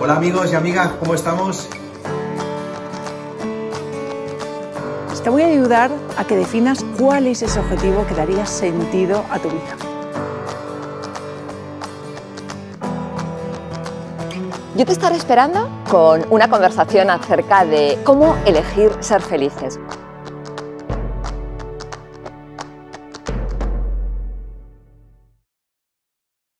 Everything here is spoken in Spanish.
Hola amigos y amigas, ¿cómo estamos? Te voy a ayudar a que definas cuál es ese objetivo que daría sentido a tu vida. Yo te estaré esperando con una conversación acerca de cómo elegir ser felices.